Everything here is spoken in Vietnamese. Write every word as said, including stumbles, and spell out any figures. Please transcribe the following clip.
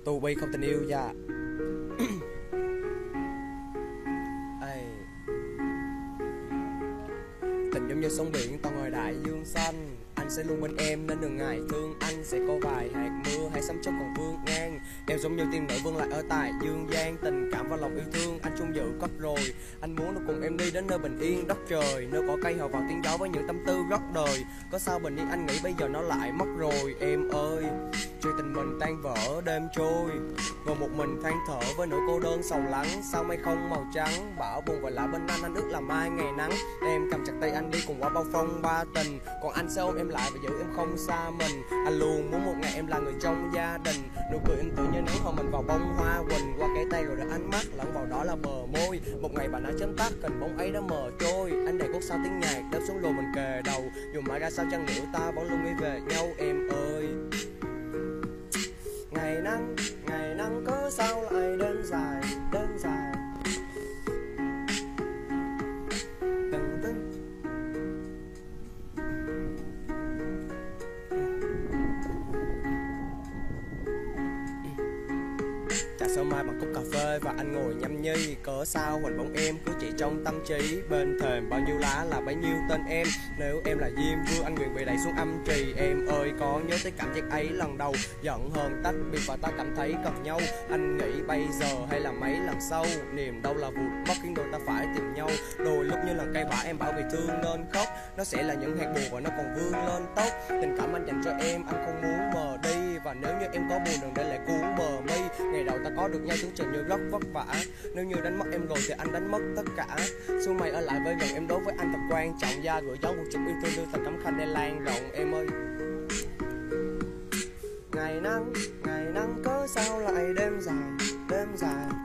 Tu Bi không tình yêu dạ. Ây. Tình giống như sóng biển to ngoài đại dương xanh, anh sẽ luôn bên em nên đừng ngại thương anh. Sẽ có vài hạt mưa hay sấm chớp còn vương ngang. Em giống như tiên nữ vương lại ở tại dương gian. Tình cảm và lòng yêu thương anh chung giữ cất rồi. Anh muốn được cùng em đi đến nơi bình yên đất trời, nơi có cây hầu vào tiếng gió với những tâm tư rất đời. Có sao bình yên anh nghĩ bây giờ nó lại mất rồi. Em ơi, chuyện tình mình tan vỡ đêm trôi, ngồi một mình than thở với nỗi cô đơn sầu lắng. Sao mây không màu trắng bão buồn và lạ bên anh, anh ước làm mai ngày nắng. Em cầm chặt tay anh đi cùng qua bao phong ba tình, còn anh sẽ ôm em lại và giữ em không xa mình. Anh luôn muốn một ngày em là người trong gia đình, nụ cười anh tự như nắng hôn mình vào bông hoa quỳnh. Qua cái tay rồi đã ánh mắt lẫn vào đó là bờ môi. Một ngày bạn đã chớm tắt cần bóng ấy đã mờ trôi. Anh đầy cốt sao tiếng nhạc đáp xuống lùa mình kề đầu, dù mãi ra sao chăng nữa ta vẫn luôn nghĩ về nhau. Em ơi, ngày nắng ngày nắng cớ sao lại đêm dài đêm dài. Từng từng trà sữa mai bằng cốc cà phê và anh ngồi nhâm nhi. Cớ sao hình bóng em cứ chỉ trong tâm trí, bên thềm bao nhiêu lá là bấy nhiêu tên em. Nếu em là Diêm Vương anh nguyện bị đẩy xuống âm trì. Em ơi có nhớ tới cảm giác ấy lần đầu, giận hờn tách biệt và ta cảm thấy cần nhau. Anh nghĩ bây giờ hay là mấy lần sau, niềm đau là vụt mất khiến đôi ta phải tìm nhau. Đôi lúc như lần cây bả em bảo vì thương nên khóc, nó sẽ là những hạt buồn và nó còn vương lên tóc. Tình cảm anh dành cho em anh không muốn mờ đi, và nếu như em có buồn đừng để lại cuốn bờ mi. Ngày đầu ta có được nhau chúng trời như rất vất vả, nếu như đánh mất em rồi thì anh đánh mất tất cả. Xuân mày ở lại với gần em đối với anh thật quan trọng, da gửi dấu một chút yêu thương đưa thành tấm khăn để lan rộng. Em ơi, ngày nắng ngày nắng cớ sao lại đêm dài đêm dài.